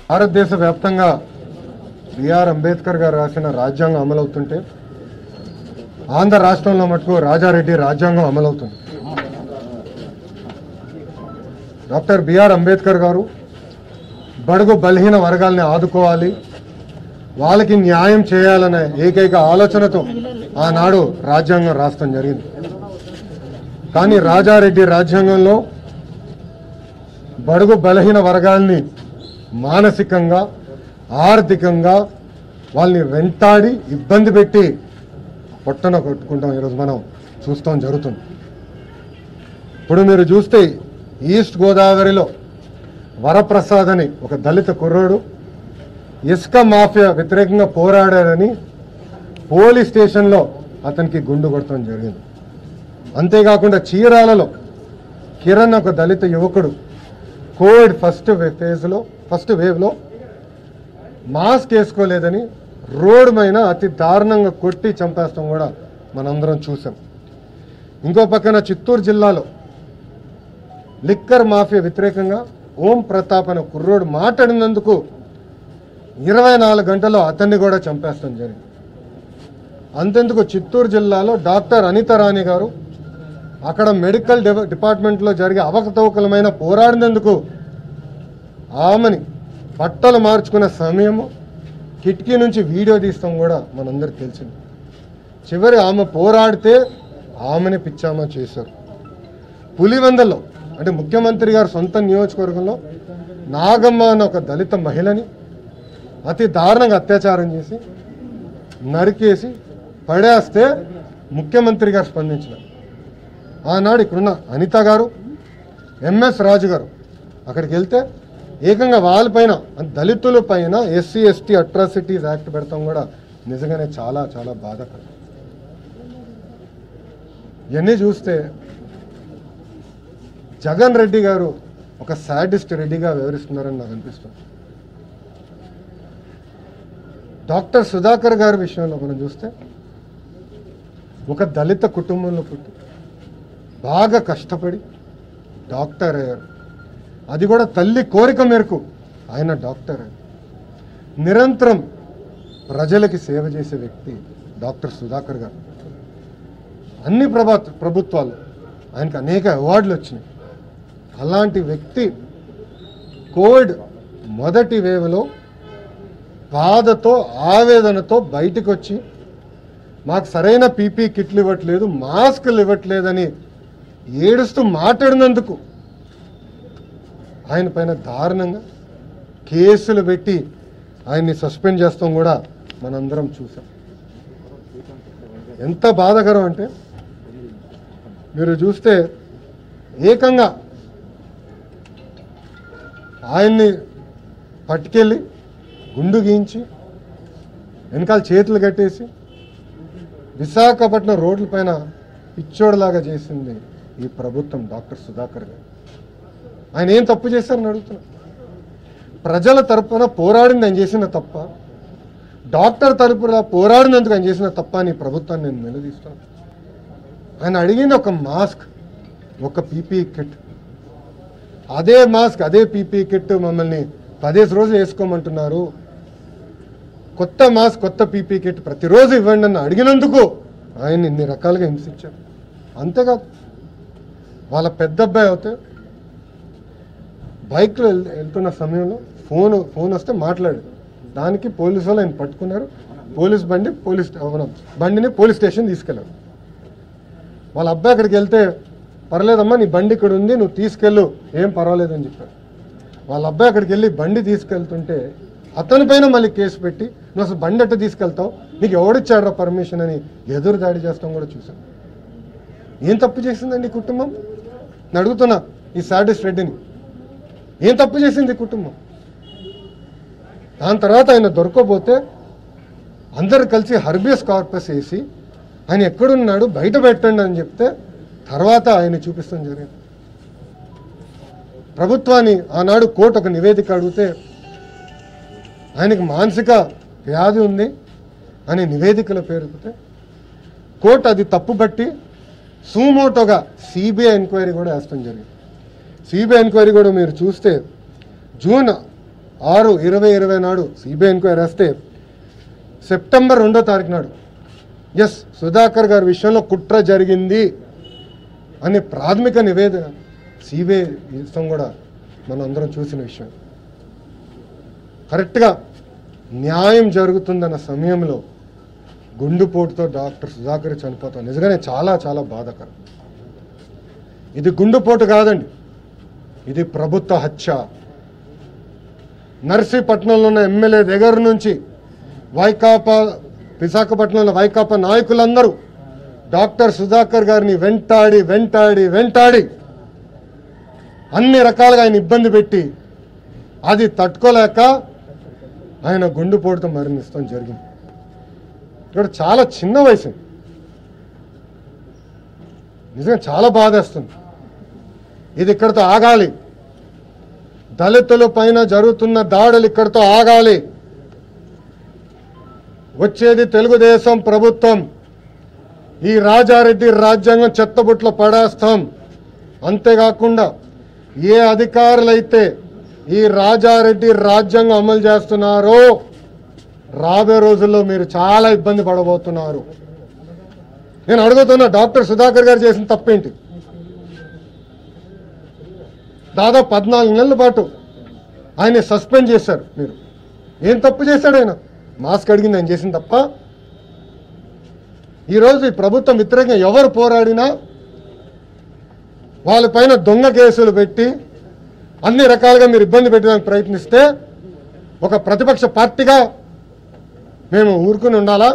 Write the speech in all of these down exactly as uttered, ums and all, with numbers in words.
భారతదేశ వ్యాప్తంగా బిఆర్ అంబేద్కర్ గారు రాసిన రాజ్యాంగం అమలవుతుంటే ఆంధ్ర రాష్ట్రంలో మటుకు రాజారెడ్డి రాజ్యాంగం అమలవుతుంది. డాక్టర్ బిఆర్ అంబేద్కర్ గారు బడుగు బలహీన వర్గాల్ని ఆదుకోవాలి, వాళ్ళకి న్యాయం చేయాలనే ఏకైక ఆలోచనతో ఆనాడు రాజ్యాంగం రాష్ట్రం జరిగింది. కానీ రాజారెడ్డి రాజ్యాంగంలో బడుగు బలహీన వర్గాల్ని మానసికంగా ఆర్థికంగా వాళ్ళని వెంటాడి ఇబ్బంది పెట్టి పొట్టన కొట్టుకుంటాం ఈరోజు మనం చూస్తాం జరుగుతుంది. ఇప్పుడు మీరు చూస్తే ఈస్ట్ గోదావరిలో వరప్రసాద్ అని ఒక దళిత కుర్రోడు ఇసుక మాఫియా వ్యతిరేకంగా పోరాడారని పోలీస్ స్టేషన్లో అతనికి గుండు కొట్టడం జరిగింది. అంతేకాకుండా చీరాలలో కిరణ్ ఒక దళిత యువకుడు కోవిడ్ ఫస్ట్ ఫేజ్లో ఫస్ట్ వేవ్లో మాస్క్ వేసుకోలేదని రోడ్డు పైన అతి దారుణంగా కొట్టి చంపేస్తాం కూడా మనందరం చూసాం. ఇంకో పక్కన చిత్తూరు జిల్లాలో లిక్కర్ మాఫియా వ్యతిరేకంగా ఓం ప్రతాప్ అనే కుర్రోడు మాట్లాడినందుకు ఇరవై నాలుగు గంటల్లో అతన్ని కూడా చంపేస్తాం జరిగింది. అంతెందుకు చిత్తూరు జిల్లాలో డాక్టర్ అనిత రాణి గారు అక్కడ మెడికల్ డిపార్ట్మెంట్లో జరిగే అవకతవకలమైన పోరాడినందుకు ఆమెని బట్టలు మార్చుకునే సమయము కిటికీ నుంచి వీడియో తీస్తాం కూడా మనందరికి తెలిసింది. చివరి ఆమె పోరాడితే ఆమెని పిచ్చామా చేశారు. పులివెందల్లో అంటే ముఖ్యమంత్రి గారు సొంత నియోజకవర్గంలో నాగమ్మ అన్న ఒక దళిత మహిళని అతి దారుణంగా అత్యాచారం చేసి నరికేసి పడేస్తే ముఖ్యమంత్రి గారు స్పందించినారు. ఆనాడు ఇక్కడున్న అనిత గారు ఎంఎస్ రాజు గారు అక్కడికి వెళ్తే ఏకంగా వాళ్ళపైన దళితుల పైన ఎస్సీ ఎస్టీ అట్రాసిటీస్ యాక్ట్ పెడతాం కూడా నిజంగానే చాలా చాలా బాధాకరం. ఇవన్నీ చూస్తే జగన్ రెడ్డి గారు ఒక సాడిస్ట్ రెడ్డిగా వ్యవహరిస్తున్నారని నాకు అనిపిస్తుంది. డాక్టర్ సుధాకర్ గారి విషయంలో మనం చూస్తే ఒక దళిత కుటుంబంలో పుట్టి బాగా కష్టపడి డాక్టర్ అయ్యారు. అది కూడా తల్లి కోరిక మేరకు ఆయన డాక్టర్ అయ్యారు. నిరంతరం ప్రజలకి సేవ చేసే వ్యక్తి డాక్టర్ సుధాకర్ గారు. అన్ని ప్రభా ప్రభుత్వాలు ఆయనకు అనేక అవార్డులు వచ్చినాయి. అలాంటి వ్యక్తి కోవిడ్ మొదటి వేవ్లో బాధతో ఆవేదనతో బయటకు వచ్చి మాకు సరైన పీపీ కిట్లు ఇవ్వట్లేదు, మాస్కులు ఇవ్వట్లేదని ఏడుస్తూ మాట్లాడినందుకు ఆయన పైన దారుణంగా కేసులు పెట్టి ఆయన్ని సస్పెండ్ చేస్తాం కూడా మనందరం చూసాం. ఎంత బాధాకరం అంటే మీరు చూస్తే ఏకంగా ఆయన్ని పట్టుకెళ్ళి గుండు గీయించి వెనకాల చేతులు కట్టేసి విశాఖపట్నం రోడ్ల పైన పిచ్చోడులాగా చేసింది ఈ ప్రభుత్వం. డాక్టర్ సుధాకర్ గారు ఆయన ఏం తప్పు చేశారని అడుగుతున్నా. ప్రజల తరపున పోరాడింది ఆయన చేసిన తప్ప, డాక్టర్ తరపున పోరాడినందుకు ఆయన చేసిన తప్ప అని ప్రభుత్వాన్ని నేను నిలదీస్తాను. ఆయన అడిగింది ఒక మాస్క్, ఒక పీపీ కిట్. అదే మాస్క్ అదే పీపీ కిట్ మమ్మల్ని పదిహేను రోజులు వేసుకోమంటున్నారు. కొత్త మాస్క్ కొత్త పీపీ కిట్ ప్రతిరోజు ఇవ్వండి అని అడిగినందుకు ఆయన ఇన్ని రకాలుగా హింసించారు. అంతేకాదు వాళ్ళ పెద్ద అబ్బాయి అయితే బైక్లో వెళ్తున్న సమయంలో ఫోన్ ఫోన్ వస్తే మాట్లాడు, దానికి పోలీసు వాళ్ళు ఆయన పట్టుకున్నారు. పోలీస్ బండి పోలీస్ బండిని పోలీస్ స్టేషన్ తీసుకెళ్ళారు. వాళ్ళ అబ్బాయి అక్కడికి వెళ్తే పర్లేదమ్మా నీ బండి ఇక్కడ ఉంది నువ్వు తీసుకెళ్ళు ఏం పర్వాలేదు అని చెప్పారు. వాళ్ళ అబ్బాయి అక్కడికి వెళ్ళి బండి తీసుకెళ్తుంటే అతని పైన మళ్ళీ కేసు పెట్టి నువ్వు అసలు బండి అట్ట తీసుకెళ్తావు, నీకు ఎవడిచ్చాడ్రా పర్మిషన్ అని ఎదురు దాడి చేస్తాం కూడా చూసాం. ఏం తప్పు చేసిందండి ఈ కుటుంబం నేను అడుగుతున్నా. ఈ సాడిస్ట్ రెడ్డిని ఏం తప్పు చేసింది కుటుంబం? దాని తర్వాత ఆయన దొరకబోతే అందరు కలిసి హర్బియస్ కార్పస్ వేసి ఆయన ఎక్కడున్నాడు బయట పెట్టండి అని చెప్తే తర్వాత ఆయన చూపిస్తాం జరిగింది. ప్రభుత్వాన్ని ఆనాడు కోర్టు ఒక నివేదిక అడిగితే ఆయనకి మానసిక వ్యాధి ఉంది అని నివేదికలో పేరుకుతే కోర్టు అది తప్పుబట్టి సుమోటోగా సిబిఐ ఎంక్వైరీ కూడా వేస్తాం జరిగింది. సిబిఐ ఎంక్వైరీ కూడా మీరు చూస్తే జూన్ ఆరు ఇరవై ఇరవై నాడు సిబిఐ ఎంక్వైరీ వస్తే సెప్టెంబర్ రెండో తారీఖు నాడు ఎస్ సుధాకర్ గారి విషయంలో కుట్ర జరిగింది అనే ప్రాథమిక నివేదన సిబిఐ ఇస్తాం కూడా మనం అందరం చూసిన విషయం. కరెక్ట్గా న్యాయం జరుగుతుందన్న సమయంలో గుండుపోటుతో డాక్టర్ సుధాకర్ చనిపోతాం నిజంగానే చాలా చాలా బాధాకరం. ఇది గుండుపోటు కాదండి, ఇది ప్రభుత్వ హత్య. నర్సీపట్నంలో ఉన్న ఎమ్మెల్యే దగ్గర నుంచి వైకాపా విశాఖపట్నంలో వైకాపా నాయకులందరూ డాక్టర్ సుధాకర్ గారిని వెంటాడి వెంటాడి వెంటాడి అన్ని రకాలుగా ఆయన ఇబ్బంది పెట్టి అది తట్టుకోలేక ఆయన గుండెపోటుతో మరణిస్తాం జరిగింది. ఇక్కడ చాలా చిన్న వయసు, నిజంగా చాలా బాధేస్తుంది. ఇది ఇక్కడితో ఆగాలి. దళితుల పైన జరుగుతున్న దాడులు ఇక్కడితో ఆగాలి. వచ్చేది తెలుగుదేశం ప్రభుత్వం. ఈ రాజారెడ్డి రాజ్యాంగం చెత్తబుట్లో పడేస్తాం. అంతేకాకుండా ఏ అధికారులైతే ఈ రాజారెడ్డి రాజ్యాంగం అమలు చేస్తున్నారో రాబోయే రోజుల్లో మీరు చాలా ఇబ్బంది పడబోతున్నారు. నేను అడుగుతున్నా, డాక్టర్ సుధాకర్ గారు చేసిన తప్పేంటి? దాదాపు పద్నాలుగు నెలల పాటు ఆయన సస్పెండ్ చేశారు. మీరు ఏం తప్పు చేశాడు ఆయన? మాస్క్ అడిగింది ఆయన చేసిన తప్ప? ఈరోజు ఈ ప్రభుత్వం వ్యతిరేకంగా ఎవరు పోరాడినా వాళ్ళపైన దొంగ కేసులు పెట్టి అన్ని రకాలుగా మీరు ఇబ్బంది పెట్టడానికి ప్రయత్నిస్తే ఒక ప్రతిపక్ష పార్టీగా మేము ఊరుకుని ఉండాలా?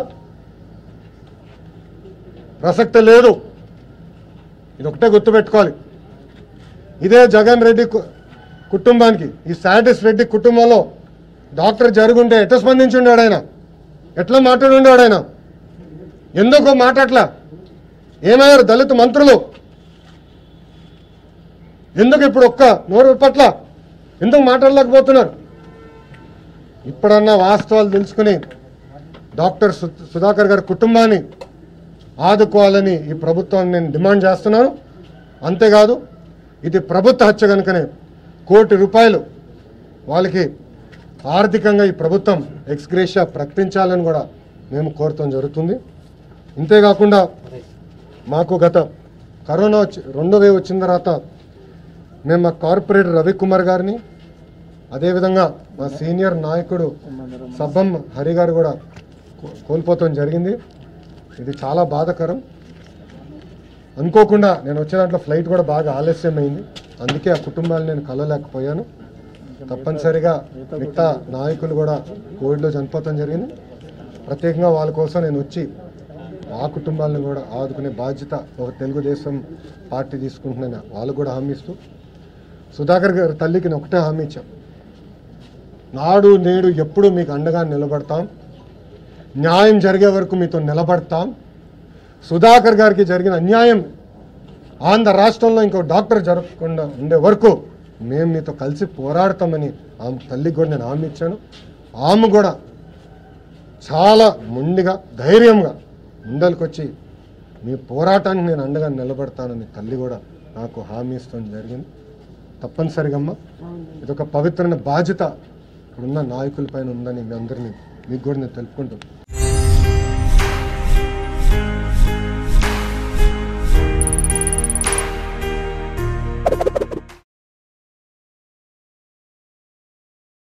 ప్రసక్తి లేదు. ఇది ఒకటే గుర్తుపెట్టుకోవాలి. ఇదే జగన్ రెడ్డి కుటుంబానికి, ఈ శాడిస్ట్ రెడ్డి కుటుంబంలో డాక్టర్ జరుగుంటే ఎట్లా స్పందించి ఉండాడు ఆయన? ఎట్లా మాట్లాడి ఉండాడు ఆయన? ఎందుకు మాట్లాడలా? ఏమయ్యారు దళిత మంత్రులు? ఎందుకు ఇప్పుడు ఒక్క నోరు పట్ల ఎందుకు మాట్లాడలేకపోతున్నారు? ఇప్పుడన్నా వాస్తవాలు తెలుసుకుని డాక్టర్ సుధాకర్ గారి కుటుంబాన్ని ఆదుకోవాలని ఈ ప్రభుత్వాన్ని నేను డిమాండ్ చేస్తున్నాను. అంతేకాదు, ఇది ప్రభుత్వ హత్య కనుకనే కోటి రూపాయలు వాళ్ళకి ఆర్థికంగా ఈ ప్రభుత్వం ఎక్స్గ్రేషియా ప్రకటించాలని కూడా మేము కోరటం జరుగుతుంది. ఇంతేకాకుండా మాకు గత కరోనా వచ్చి రెండో వేవ్ వచ్చిన తర్వాత మేము మా కార్పొరేటర్ రవికుమార్ గారిని, అదేవిధంగా మా సీనియర్ నాయకుడు సబ్బం హరి గారు కూడా కోల్పోవటం జరిగింది. ఇది చాలా బాధాకరం. అనుకోకుండా నేను వచ్చే దాంట్లో ఫ్లైట్ కూడా బాగా ఆలస్యమైంది, అందుకే ఆ కుటుంబాలు నేను కలవలేకపోయాను. తప్పనిసరిగా మిగతా నాయకులు కూడా కోవిడ్లో చనిపోవటం జరిగింది. ప్రత్యేకంగా వాళ్ళ కోసం నేను వచ్చి ఆ కుటుంబాలను కూడా ఆదుకునే బాధ్యత ఒక తెలుగుదేశం పార్టీ తీసుకుంటున్నాను వాళ్ళు కూడా హామీ ఇస్తూ, సుధాకర్ గారి తల్లికి నేను ఒకటే హామీ ఇచ్చాం, నాడు నేడు ఎప్పుడు మీకు అండగా నిలబడతాం, న్యాయం జరిగే వరకు మీతో నిలబడతాం. సుధాకర్ గారికి జరిగిన అన్యాయం ఆంధ్ర రాష్ట్రంలో ఇంకో డాక్టర్ జరగకుండా ఉండే వరకు మేము మీతో కలిసి పోరాడతామని ఆమె తల్లికి కూడా నేను హామీ ఇచ్చాను. ఆమె కూడా చాలా మొండిగా ధైర్యంగా ముందలకొచ్చి మీ పోరాటానికి నేను అండగా నిలబడతానని తల్లి కూడా నాకు హామీ ఇస్తాం జరిగింది. తప్పనిసరిగా అమ్మ, ఇదొక పవిత్రమైన బాధ్యత ఇప్పుడున్న నాయకుల పైన ఉందని మీ అందరినీ మీకు కూడా నేను తెలుపుకుంటాను.